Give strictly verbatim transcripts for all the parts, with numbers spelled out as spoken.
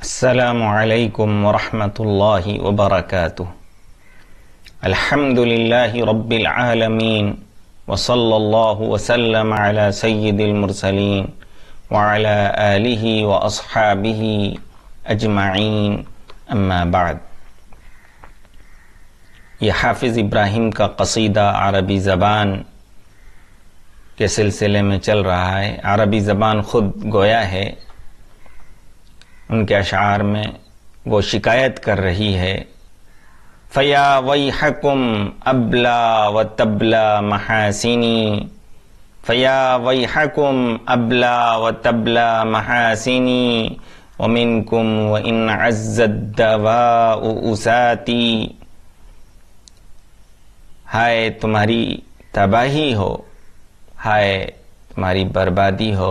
السلام علیکم ورحمۃ اللہ وبرکاتہ۔ الحمد للہ رب العالمین وصلی اللہ وسلم علی سید المرسلین وعلی آلہ واصحابہ اجمعین، اما بعد۔ یہ حافظ ابراہیم کا قصیدہ عربی زبان کے سلسلے میں چل رہا ہے۔ عربی زبان خود گویا ہے، ان کے اشعار میں وہ شکایت کر رہی ہے، فیا ویحکم ابلا و تبلا محاسنی، فیا ویحکم ابلا و تبلا محاسنی ومنکم وان عز الدواء اساتی۔ ہائے تمہاری تباہی ہو، ہائے تمہاری بربادی ہو۔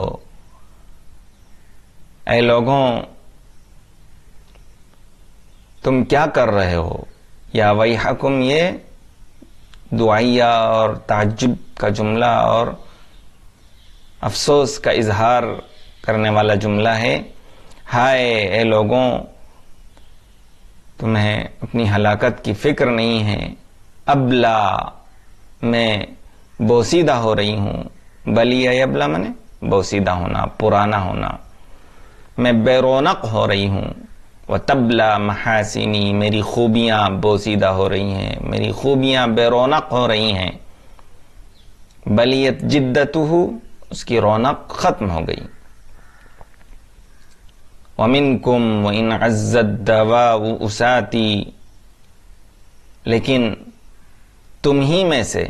اے لوگوں، تم کیا کر رہے ہو؟ یا ویحکم یہ دعائیہ اور تعجب کا جملہ اور افسوس کا اظہار کرنے والا جملہ ہے۔ ہائے اے لوگوں، تمہیں اپنی ہلاکت کی فکر نہیں ہے۔ ابلا، میں بوسیدہ ہو رہی ہوں۔ بلی ابلا منے بوسیدہ ہونا، پرانا ہونا۔ میں بے رونق ہو رہی ہوں۔ وَتَبْلَى مَحَاسِنِي، میری خوبیاں بوسیدہ ہو رہی ہیں، میری خوبیاں بے رونق ہو رہی ہیں۔ بلیت جدتہ، اس کی رونق ختم ہو گئی۔ وَمِنْكُمْ وَإِنْ عَزَّ الدَّوَاءُ أُسَاتِي، لیکن تم ہی میں سے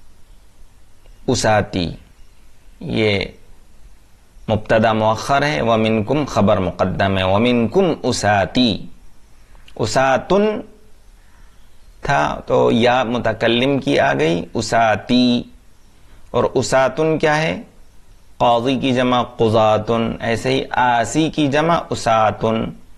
اساتی، یہ مبتدا مؤخر ہے، وَمِنْكُمْ خبر مقدم ہے۔ وَمِنْكُمْ اساتی، اساتن تھا تو یا متکلم کی آ گئی، اساتی۔ اور اساتن کیا ہے؟ قاضی کی جمع قضاتن، ایسے ہی آسی کی جمع اساتن،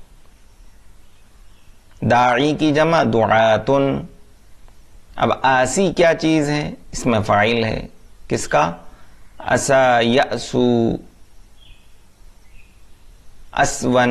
داعی کی جمع دعاتن۔ اب آسی کیا چیز ہے؟ اس میں فاعل ہے، کس کا؟ اسا یأسو، اسون،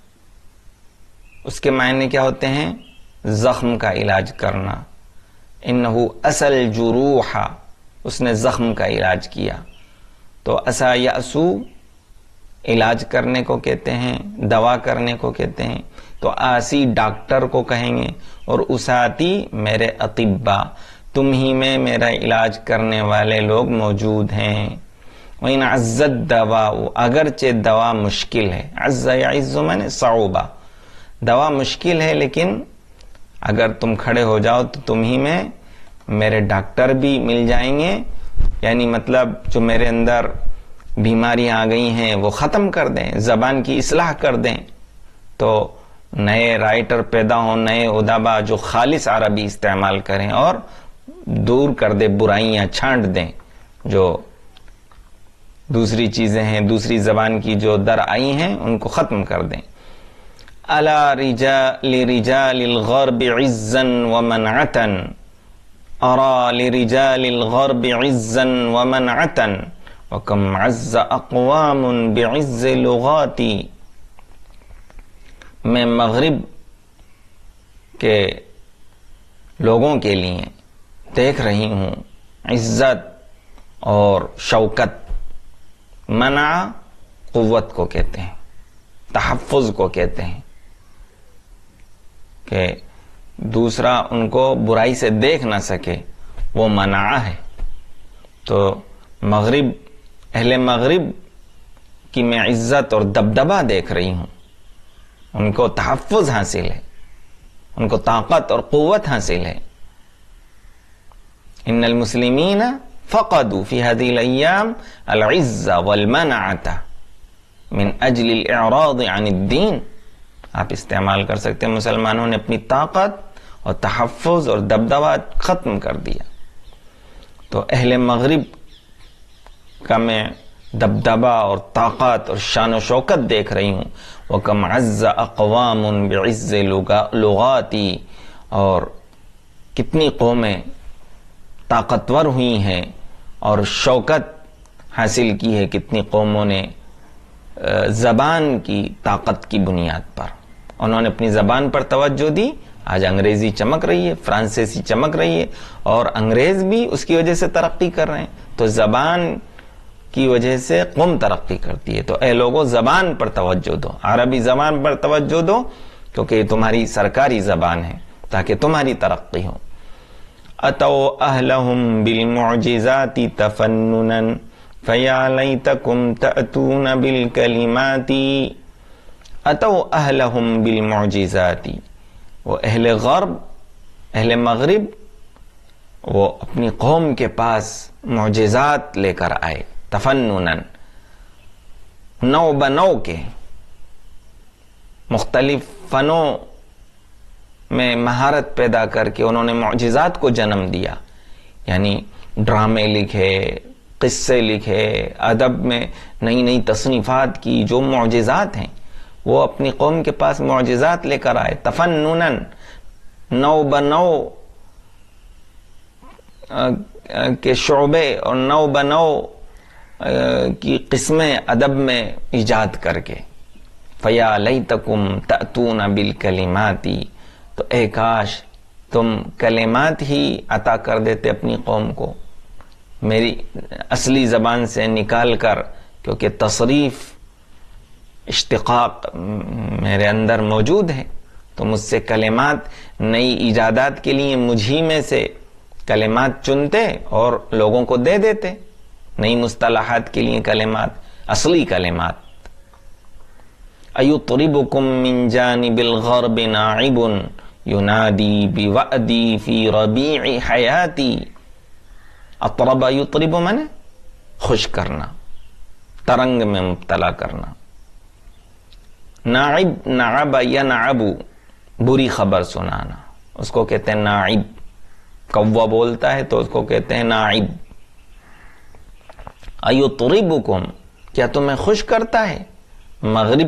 اس کے معنی کیا ہوتے ہیں؟ زخم کا علاج کرنا۔ انہو اصل جروح، اس نے زخم کا علاج کیا۔ تو اسا یأسو علاج کرنے کو کہتے ہیں، دوا کرنے کو کہتے ہیں۔ تو آسی ڈاکٹر کو کہیں گے، اور اساتی میرے اطباء، تم ہی میں میرا علاج کرنے والے لوگ موجود ہیں۔ وَإِنْ عَزَّ الدَّوَاءُ، اگرچہ دوا مشکل ہے۔ عز یعز معنی صعوبہ، دوا مشکل ہے، لیکن اگر تم کھڑے ہو جاؤ تو تم ہی میں میرے ڈاکٹر بھی مل جائیں گے، یعنی مطلب جو میرے اندر بیماریاں آ گئی ہیں وہ ختم کر دیں، زبان کی اصلاح کر دیں۔ تو نئے رائٹر پیدا ہوں، نئے ادبا جو خالص عربی استعمال کریں اور دور کر دے برائیاں، چھانٹ دیں جو دوسری چیزیں ہیں، دوسری زبان کی جو در آئی ہیں ان کو ختم کر دیں۔ الا رجال رجال الغرب عزا ومنعتا، ارا لرجال الغرب عزا ومنعتا وکم عز اقوام بعز لغاتی۔ میں مغرب کے لوگوں کے لیے دیکھ رہی ہوں عزت اور شوکت۔ منع قوت کو کہتے ہیں، تحفظ کو کہتے ہیں کہ دوسرا ان کو برائی سے دیکھ نہ سکے، وہ منع ہے۔ تو مغرب، اہل مغرب کی میں عزت اور دبدبہ دیکھ رہی ہوں، ان کو تحفظ حاصل ہے، ان کو طاقت اور قوت حاصل ہے۔ ان المسلمین فقدوا في هذه الأيام العزة والمنعة من أجل الإعراض عن الدين۔ آپ استعمال کر سکتے ہیں، مسلمانوں نے اپنی طاقت اور تحفظ اور دبدبہ ختم کر دیا۔ تو اہل مغرب کا میں دبدبہ اور طاقت اور شان و شوکت دیکھ رہی ہوں۔ وَكَمْ عَزَّ أَقْوَامٌ بِعِزِّ لُغَاتِي، اور کتنی قومیں طاقتور ہوئی ہیں اور شوکت حاصل کی ہے کتنی قوموں نے زبان کی طاقت کی بنیاد پر۔ انہوں نے اپنی زبان پر توجہ دی، آج انگریزی چمک رہی ہے، فرانسیسی چمک رہی ہے، اور انگریز بھی اس کی وجہ سے ترقی کر رہے ہیں۔ تو زبان کی وجہ سے قوم ترقی کرتی ہے۔ تو اے لوگوں، زبان پر توجہ دو، عربی زبان پر توجہ دو، کیونکہ یہ تمہاری سرکاری زبان ہے، تاکہ تمہاری ترقی ہو۔ اتوا اہلہم بالمعجزات تفننا فیا لیتکم تأتون بالکلمات۔ اتوا اہلہم بالمعجزات، وہ اہل غرب، اہل مغرب، وہ اپنی قوم کے پاس معجزات لے کر آئے، تفننا، نو بنو کے، مختلف فنوں میں مہارت پیدا کر کے انہوں نے معجزات کو جنم دیا، یعنی ڈرامے لکھے، قصے لکھے، ادب میں نئی نئی تصنیفات کی، جو معجزات ہیں وہ اپنی قوم کے پاس معجزات لے کر آئے، تفننا، نو بنو کے شعبے اور نو بنو کی قسمیں ادب میں ایجاد کر کے۔ فیا لیتکم تأتون بالکلمات، تو اے کاش تم کلمات ہی عطا کر دیتے اپنی قوم کو، میری اصلی زبان سے نکال کر، کیونکہ تصریف، اشتقاق میرے اندر موجود ہے، تو مجھ سے کلمات، نئی ایجادات کے لیے مجھی میں سے کلمات چنتے اور لوگوں کو دے دیتے، نئی مصطلحات کے لیے کلمات، اصلی کلمات۔ ایطربکم من جانب الغرب ناعب ینادی بوعدی فی ربیع حیاتی۔ اطرب یطرب من خوش کرنا، ترنگ میں مبتلا کرنا۔ ناعب، نعب ینعب، بری خبر سنانا، اس کو کہتے ہیں ناعب۔ کوا بولتا ہے تو اس کو کہتے ہیں ناعب۔ ایطربکم، کیا تمہیں خوش کرتا ہے؟ مغرب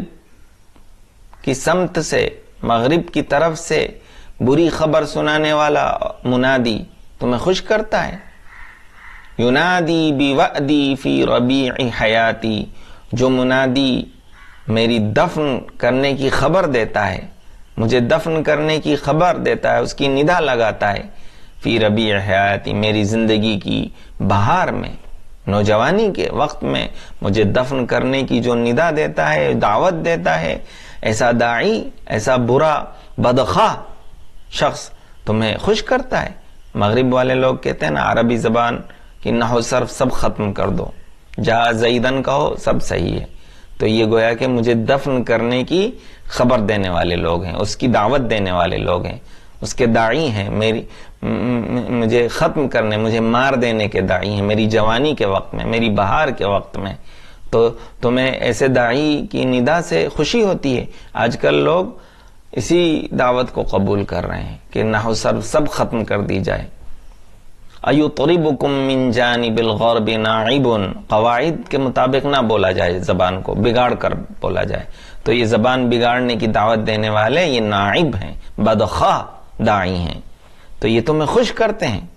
کی سمت سے، مغرب کی طرف سے بری خبر سنانے والا منادی تمہیں خوش کرتا ہے؟ ینادی بوعدی فی ربیع حیاتی، جو منادی میری دفن کرنے کی خبر دیتا ہے، مجھے دفن کرنے کی خبر دیتا ہے، اس کی ندا لگاتا ہے، فی ربیع حیاتی، میری زندگی کی بہار میں، نوجوانی کے وقت میں مجھے دفن کرنے کی جو ندا دیتا ہے، دعوت دیتا ہے، ایسا داعی، ایسا برا بدخواہ شخص تمہیں خوش کرتا ہے؟ مغرب والے لوگ کہتے ہیں نا، عربی زبان کی نحو صرف سب ختم کر دو، جا زیدن کہو سب صحیح ہے۔ تو یہ گویا کہ مجھے دفن کرنے کی خبر دینے والے لوگ ہیں، اس کی دعوت دینے والے لوگ ہیں، اس کے داعی ہیں، میری مجھے ختم کرنے، مجھے مار دینے کے داعی ہیں، میری جوانی کے وقت میں، میری بہار کے وقت میں۔ تو تمہیں ایسے داعی کی ندا سے خوشی ہوتی ہے؟ آج کل لوگ اسی دعوت کو قبول کر رہے ہیں کہ نحو صرف سب ختم کر دی جائے۔ ایطربکم من جانب الغرب ناعب، قواعد کے مطابق نہ بولا جائے، زبان کو بگاڑ کر بولا جائے، تو یہ زبان بگاڑنے کی دعوت دینے والے یہ ناعب ہیں، بدخواہ داعی ہیں، تو یہ تمہیں خوش کرتے ہیں۔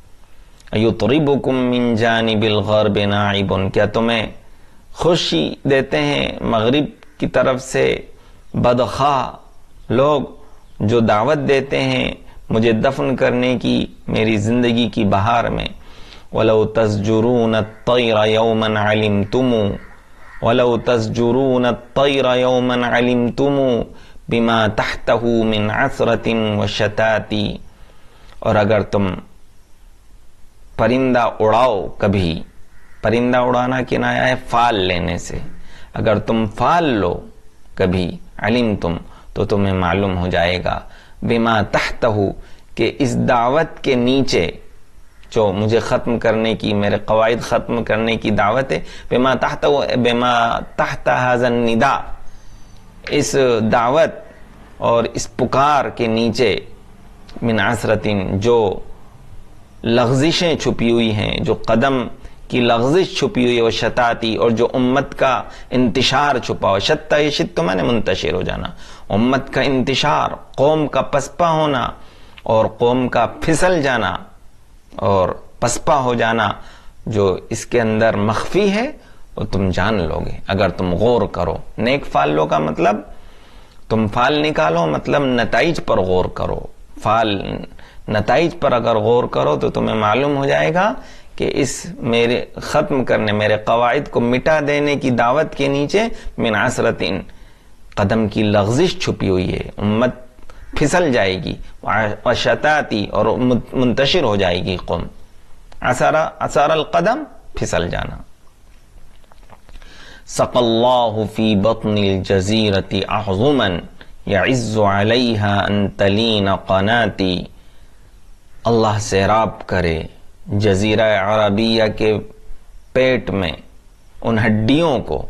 ایطربکم من جانب الغرب ناعب، کیا تمہیں خوشی دیتے ہیں مغرب کی طرف سے بدخواہ لوگ جو دعوت دیتے ہیں مجھے دفن کرنے کی میری زندگی کی بہار میں؟ وَلَوْ تَزْجُرُونَ الطَّيْرَ يَوْمًا عَلِمْتُمُ وَلَوْ تَزْجُرُونَ الطَّيْرَ يَوْمًا عَلِمْتُمُ بِمَا تَحْتَهُ مِنْ عَثْرَةٍ وَشَتَاتِ، اور اگر تم پرندہ اڑاؤ کبھی، پرندہ اڑانا کنایا ہے فال لینے سے، اگر تم فال لو کبھی، علمتم، تو تمہیں معلوم ہو جائے گا، بما تحتہ، کہ اس دعوت کے نیچے جو مجھے ختم کرنے کی، میرے قواعد ختم کرنے کی دعوت ہے، بما تحتہ، بما تحت ھذا النداء، اس دعوت اور اس پکار کے نیچے، من عثرتن، جو لغزشیں چھپی ہوئی ہیں، جو قدم کی لغزش چھپی ہوئی ہے، وہ شتاتی، اور جو امت کا انتشار چھپا ہو، شتہ شت میں نے منتشر ہو جانا، امت کا انتشار، قوم کا پسپا ہونا اور قوم کا پھسل جانا اور پسپا ہو جانا، جو اس کے اندر مخفی ہے وہ تم جان لو گے اگر تم غور کرو۔ نیک فالو کا مطلب تم فال نکالو مطلب نتائج پر غور کرو. فال نتائج پر اگر غور کرو تو تمہیں معلوم ہو جائے گا کہ اس میرے ختم کرنے، میرے قواعد کو مٹا دینے کی دعوت کے نیچے من عثرتن قدم کی لغزش چھپی ہوئی ہے. امت پھسل جائے گی، وشتاتی اور منتشر ہو جائے گی قوم. عثر عثر القدم پھسل جانا. سق اللہ فی بطن الجزیرۃ اعظما یعز علیہا ان تلین قناتی. اللہ سیراب کرے جزیرہ عربیہ کے پیٹ میں ان ہڈیوں کو.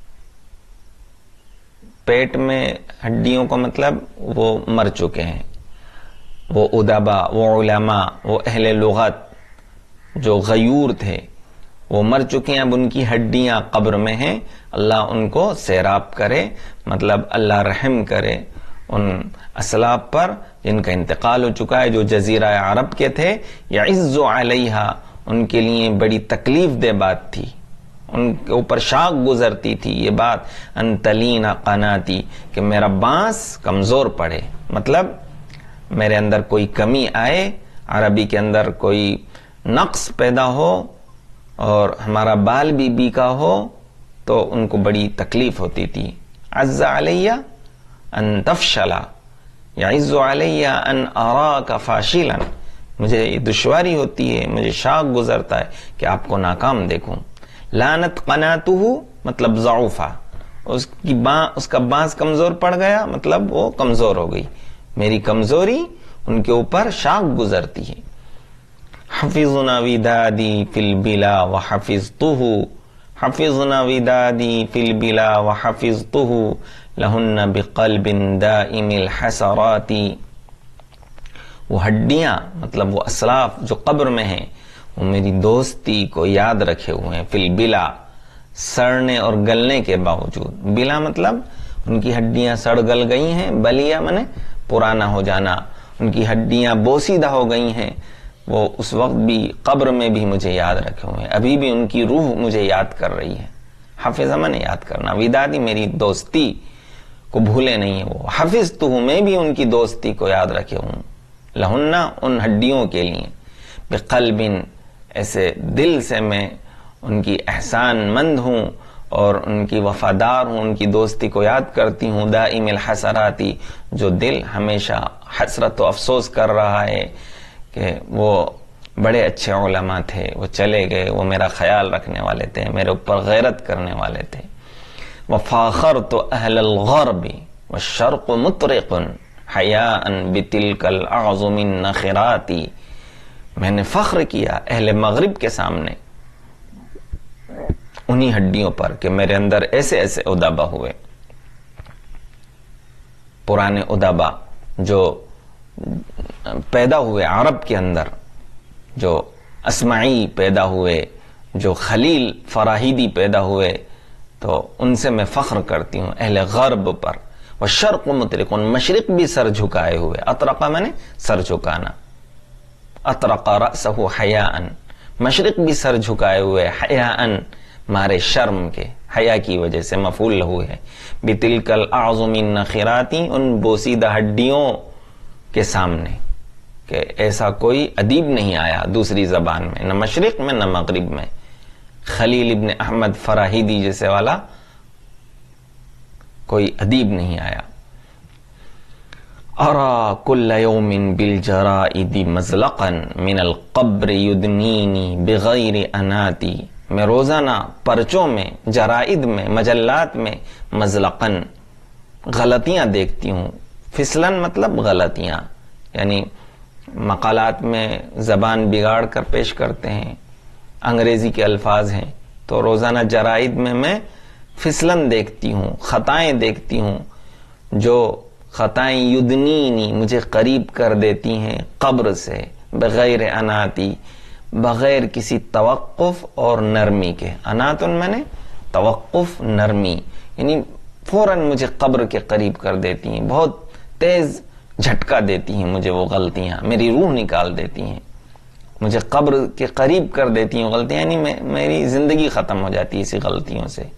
پیٹ میں ہڈیوں کو مطلب وہ مر چکے ہیں، وہ ادبا، وہ علماء، وہ اہل لغت جو غیور تھے وہ مر چکے ہیں، اب ان کی ہڈیاں قبر میں ہیں. اللہ ان کو سیراب کرے، مطلب اللہ رحم کرے ان اسلاف پر جن کا انتقال ہو چکا ہے، جو جزیرہ عرب کے تھے. یعز علیہا، ان کے لیے بڑی تکلیف دہ بات تھی، ان کے اوپر شاق گزرتی تھی یہ بات، ان تلین قناتی، کہ میرا بانس کمزور پڑے، مطلب میرے اندر کوئی کمی آئے، عربی کے اندر کوئی نقص پیدا ہو اور ہمارا بال بھی بیکا ہو تو ان کو بڑی تکلیف ہوتی تھی. عز علیہ ان تفشلا، یعز علیہ ان اراک فاشلا، مجھے دشواری ہوتی ہے، مجھے شاق گزرتا ہے کہ آپ کو ناکام دیکھوں. لانت قناتہ مطلب ضعفا، اس کی بان اس کا بانس کمزور پڑ گیا، مطلب وہ کمزور ہو گئی. میری کمزوری ان کے اوپر شاق گزرتی ہے. حفظنا ودادی فی البلا وحفظتہ، حفظنا ودادی فی البلا وحفظتہ لہن بقلب دائم الحسرات. وہ ہڈیاں مطلب وہ اسلاف جو قبر میں ہیں وہ میری دوستی کو یاد رکھے ہوئے ہیں. فی البلا، سڑنے اور گلنے کے باوجود. بلا مطلب ان کی ہڈیاں سڑ گل گئی ہیں، بلیا منے پرانا ہو جانا، ان کی ہڈیاں بوسیدہ ہو گئی ہیں. وہ اس وقت بھی قبر میں بھی مجھے یاد رکھے ہوئے ہیں، ابھی بھی ان کی روح مجھے یاد کر رہی ہے. حافظ من یاد کرنا، ودادی میری دوستی کو بھولے نہیں ہیں وہ. حفظتہ، میں بھی ان کی دوستی کو یاد رکھے ہوں. لہنہ، ان ہڈیوں کے لیے. بقلب، ایسے دل سے میں ان کی احسان مند ہوں اور ان کی وفادار ہوں، ان کی دوستی کو یاد کرتی ہوں. دائم الحسراتی، جو دل ہمیشہ حسرت و افسوس کر رہا ہے کہ وہ بڑے اچھے علماء تھے، وہ چلے گئے، وہ میرا خیال رکھنے والے تھے، میرے اوپر غیرت کرنے والے تھے. وفاخرت اہل الغرب والشرق مطرق حیاء بتلک الاعظم النخرات. میں نے فخر کیا اہل مغرب کے سامنے انہی ہڈیوں پر کہ میرے اندر ایسے ایسے ادبا ہوئے، پرانے ادبا جو پیدا ہوئے عرب کے اندر، جو اسمعی پیدا ہوئے، جو خلیل فراہیدی پیدا ہوئے، تو ان سے میں فخر کرتی ہوں. اہل غرب پر. والشرق مطرق، مشرق بھی سر جھکائے ہوئے. اطرقہ میں نے سر جھکانا، اطرق رأسہ حیاء، مشرق بھی سر جھکائے ہوئے حیاء، مارے شرم کے، حیا کی وجہ سے مفعول لہو ہے. بتلک الاعظم النخرات، ان بوسیدہ ہڈیوں کے سامنے، کہ ایسا کوئی ادیب نہیں آیا دوسری زبان میں، نہ مشرق میں نہ مغرب میں. خلیل ابن احمد فراہیدی جیسے والا کوئی ادیب نہیں آیا. ارا کل یوم بالجرائد مزلقا من القبر یدنینی بغیر اناتی. میں روزانہ پرچوں میں، جرائد میں، مجلات میں مزلقن غلطیاں دیکھتی ہوں. فسلن مطلب غلطیاں، یعنی مقالات میں زبان بگاڑ کر پیش کرتے ہیں، انگریزی کے الفاظ ہیں، تو روزانہ جرائد میں میں فسلن دیکھتی ہوں، خطائیں دیکھتی ہوں، جو خطائیں یدنینی مجھے قریب کر دیتی ہیں قبر سے، بغیر اناتی، بغیر کسی توقف اور نرمی کے. اناتن میں نے توقف، نرمی، یعنی فوراً مجھے قبر کے قریب کر دیتی ہیں، بہت تیز جھٹکا دیتی ہیں مجھے وہ غلطیاں، میری روح نکال دیتی ہیں، مجھے قبر کے قریب کر دیتی ہیں غلطیاں، یعنی میں میری زندگی ختم ہو جاتی ہے اسی غلطیوں سے.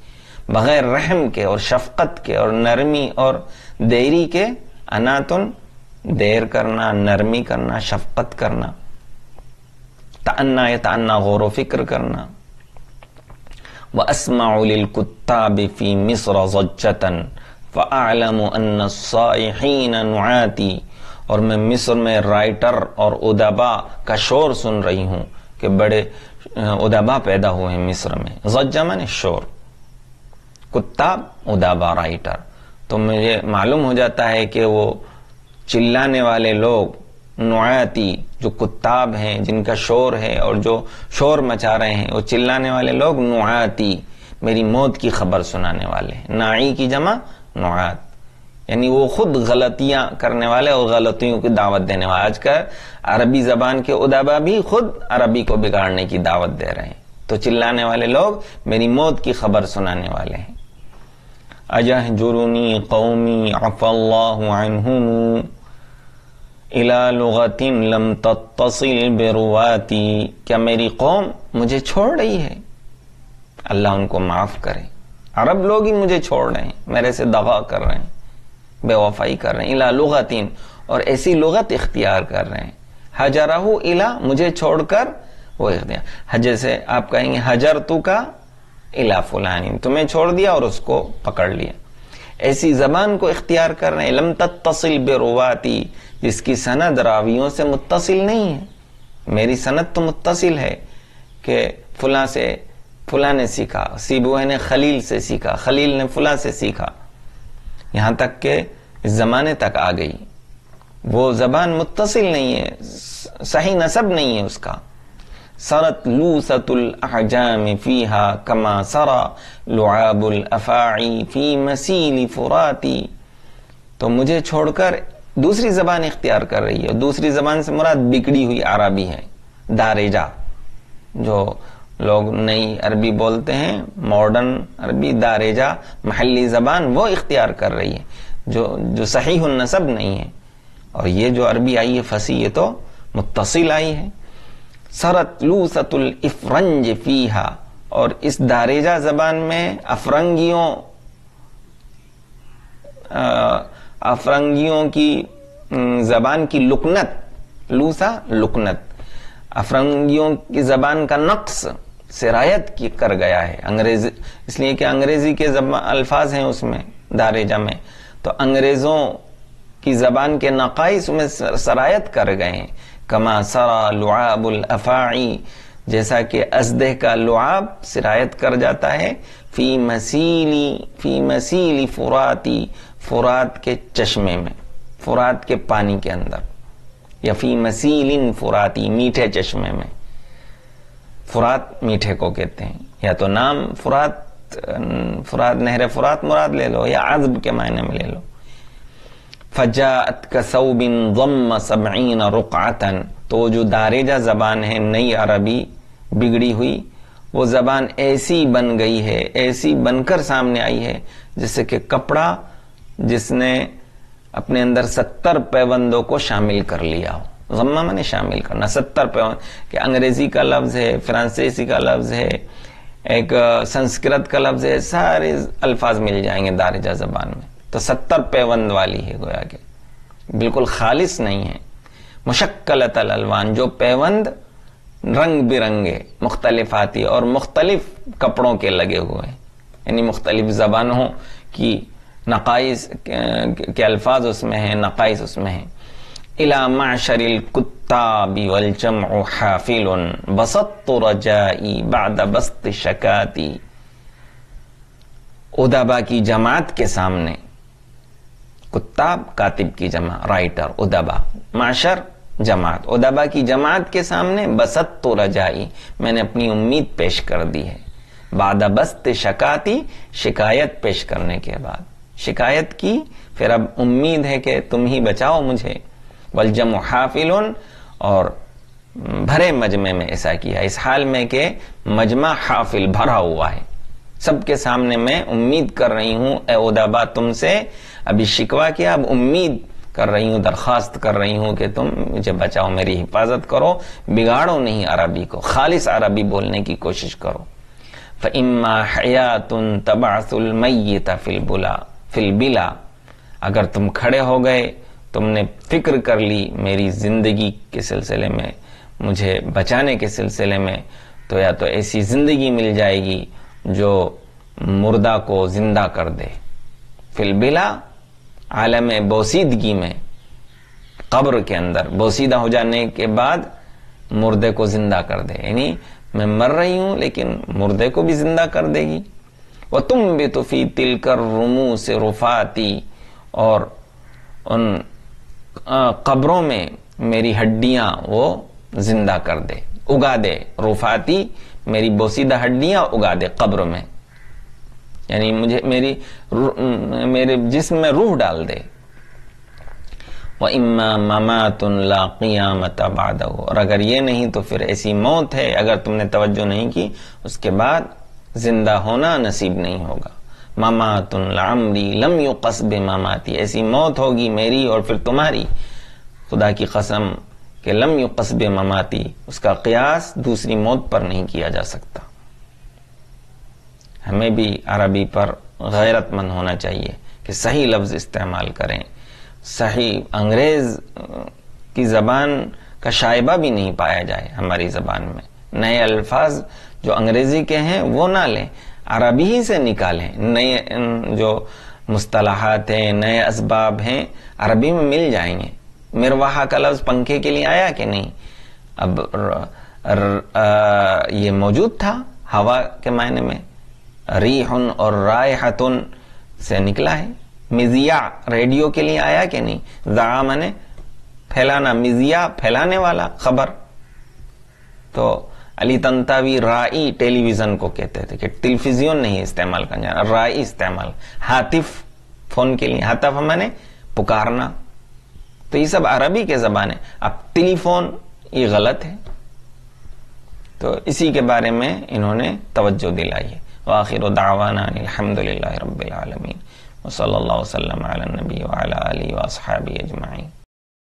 بغیر رحم کے اور شفقت کے اور نرمی اور دیری کے، اناتن دیر کرنا، نرمی کرنا، شفقت کرنا، تأنا یتأنا غور و فکر کرنا. وَأَسْمَعُ لِلْكُتَّابِ فِي مِصْرَ ضَجَّةً فَأَعْلَمُ أَنَّ الصَّائِحِينَ نُعَاتِي، اور میں مصر میں رائٹر اور ادبا کا شور سن رہی ہوں کہ بڑے ادبا پیدا ہوئے ہیں مصر میں. ضجہ مانے شور، کتاب، ادبا، رائٹر. تو مجھے معلوم ہو جاتا ہے کہ وہ چلانے والے لوگ نعاتی، جو کتاب ہیں جن کا شور ہے اور جو شور مچا رہے ہیں، وہ چلانے والے لوگ نعاتی، میری موت کی خبر سنانے والے ہیں. ناعی کی جمع نعات، یعنی وہ خود غلطیاں کرنے والے اور غلطیوں کی دعوت دینے والے. آج کل عربی زبان کے ادبا بھی خود عربی کو بگاڑنے کی دعوت دے رہے ہیں. تو چلانے والے لوگ میری موت کی خبر سنانے والے ہیں. اجہجرنی قومی عفی اللہ عنہم الی لغت لم تتصل برواتی، کیا میری قوم مجھے چھوڑ رہی ہے؟ اللہ ان کو معاف کرے. عرب لوگ ہی مجھے چھوڑ رہے ہیں، میرے سے دغا کر رہے ہیں، بے وفائی کر رہے ہیں. الی لغت، اور ایسی لغت اختیار کر رہے ہیں. حجرہ الی، مجھے چھوڑ کر وہ اختیار. جیسے آپ کہیں گے حجرتو کا الی فلان، تمہیں چھوڑ دیا اور اس کو پکڑ لیا. ایسی زبان کو اختیار کر رہے ہیں. لم تتصل برواتی، جس کی سند راویوں سے متصل نہیں ہے. میری سند تو متصل ہے کہ فلاں سے فلاں نے سیکھا، سیبوہ نے خلیل سے سیکھا، خلیل نے فلاں سے سیکھا، یہاں تک کہ اس زمانے تک آ گئی. وہ زبان متصل نہیں ہے، صحیح نسب نہیں ہے اس کا. سرت لوست الاحجام فیہا کما سرا لعاب الافاعی فی مسیل فراتی. تو مجھے چھوڑ کر دوسری زبان اختیار کر رہی ہے. دوسری زبان سے مراد بگڑی ہوئی عربی ہے، دارجہ. جو لوگ نئی عربی بولتے ہیں، ماڈرن عربی، دارجہ محلی زبان، وہ اختیار کر رہی ہے جو جو صحیح النسب نہیں ہے. اور یہ جو عربی آئی ہے فصیح، یہ تو متصل آئی ہے. سرت لوست الافرنج فیہا، اور اس دارجہ زبان میں افرنگیوں افرنگیوں کی زبان کی لکنت، لوسا لکنت، افرنگیوں کی زبان کا نقص سرایت کی کر گیا ہے. انگریز، اس لیے کہ انگریزی کے الفاظ ہیں اس میں دارجہ میں، تو انگریزوں کی زبان کے نقائص میں سرایت کر گئے ہیں. کما سرا لعاب الافاعی، جیسا کہ ازدہ کا لعاب سرایت کر جاتا ہے. فی مسیلی فی مسیلی فراتی، فرات کے چشمے میں، فرات کے پانی کے اندر. یا فی مسیل فراتی، میٹھے چشمے میں. فرات میٹھے کو کہتے ہیں. یا تو نام فرات، فرات نہر فرات مراد لے لو، یا عذب کے معنی میں لے لو. فجاءت کثوب ضم سبعین رقعتا، تو جو دارجہ زبان ہے نئی عربی بگڑی ہوئی، وہ زبان ایسی بن گئی ہے، ایسی بن کر سامنے آئی ہے جیسے کہ کپڑا جس نے اپنے اندر ستر پیوندوں کو شامل کر لیا ہو. ضمہ میں نے شامل کرنا، ستر پیوند، کہ انگریزی کا لفظ ہے، فرانسیسی کا لفظ ہے، ایک سنسکرت کا لفظ ہے، سارے الفاظ مل جائیں گے دارجہ زبان میں. تو ستر پیوند والی ہے، گویا کہ بالکل خالص نہیں ہے. مشکلت الالوان، جو پیوند رنگ برنگے مختلفاتی اور مختلف کپڑوں کے لگے ہوئے ہیں، یعنی مختلف زبانوں کی نقائص کے الفاظ اس میں ہیں، نقائص اس میں ہیں. الی معشر الکتاب والجمع حافل بسطت رجائی بعد بسط شکاتی. ادبا کی جماعت کے سامنے، کتاب کاتب کی جمع، رائٹر، ادبا، معشر جماعت، ادبا کی جماعت کے سامنے بسطت رجائی، میں نے اپنی امید پیش کر دی ہے. بعد بسط شکاتی، شکایت پیش کرنے کے بعد شکایت کی، پھر اب امید ہے کہ تم ہی بچاؤ مجھے. والجمع حافل، اور بھرے مجمع میں ایسا کیا، اس حال میں کہ مجمع حافل بھرا ہوا ہے. سب کے سامنے میں امید کر رہی ہوں اے ادبا تم سے، ابھی شکوہ کیا، اب امید کر رہی ہوں، درخواست کر رہی ہوں کہ تم مجھے بچاؤ، میری حفاظت کرو، بگاڑو نہیں عربی کو، خالص عربی بولنے کی کوشش کرو. فَإِمَّا حَيَاتٌ تَبْعَثُ الْمَيِّتَ فِي الْبُلَا فِي الْبِلَا، اگر تم کھڑے ہو گئے، تم نے فکر کر لی میری زندگی کے سلسلے میں، مجھے بچانے کے سلسلے میں، تو یا تو ایسی زندگی مل جائے گی جو مردہ کو زندہ کر دے، فی البلا عالم بوسیدگی میں، قبر کے اندر بوسیدہ ہو جانے کے بعد مردے کو زندہ کر دے، یعنی میں مر رہی ہوں لیکن مردے کو بھی زندہ کر دے گی۔ وَتُنْبِتُ فِي تِلْكَ الرُّمُوسِ رُفَاتِي، اور ان قبروں میں میری ہڈیاں وہ زندہ کر دے، اگا دے، رفاتی میری بوسیدہ ہڈیاں اگا دے قبر میں، یعنی مجھے میری میرے جسم میں روح ڈال دے۔ وَإِمَّا مَمَاتٌ لَا قِيَامَةَ بَعْدَهُ، اور اگر یہ نہیں تو پھر ایسی موت ہے، اگر تم نے توجہ نہیں کی، اس کے بعد زندہ ہونا نصیب نہیں ہوگا۔ مَمَاتٌ لَعَمْرِي لَمْ يُقَصْ بِمَمَاتِي، ایسی موت ہوگی میری اور پھر تمہاری، خدا کی قسم کہ لم یقص بمماتی، اس کا قیاس دوسری موت پر نہیں کیا جا سکتا۔ ہمیں بھی عربی پر غیرت مند ہونا چاہیے کہ صحیح لفظ استعمال کریں، صحیح انگریز کی زبان کا شائبہ بھی نہیں پایا جائے ہماری زبان میں، نئے الفاظ جو انگریزی کے ہیں وہ نہ لیں، عربی ہی سے نکالیں، نئے جو مصطلحات ہیں، نئے اسباب ہیں، عربی میں مل جائیں گے۔ مروحہ کا لفظ پنکھے کے لیے آیا کہ نہیں؟ اب یہ موجود تھا ہوا کے معنی میں، ریحن اور رائحتن سے نکلا ہے۔ مزیع ریڈیو کے لیے آیا کہ نہیں؟ زعامہ نے پھیلانا، مزیع پھیلانے والا خبر۔ تو علی طنطاوی رائی ٹیلی ویژن کو کہتے تھے کہ ٹیلی ویژن نہیں استعمال کرنا، رائی استعمال، ہاتف فون کے لیے، ہاتف میں پکارنا، تو یہ سب عربی کے زبان ہے۔ اب ٹیلی فون یہ غلط ہے، تو اسی کے بارے میں انہوں نے توجہ دلائی ہے۔ وآخر دعوانا الحمدللہ رب العالمین، وصلی اللہ وسلم علی النبی وعلی آلہ واصحابہ اجمعین۔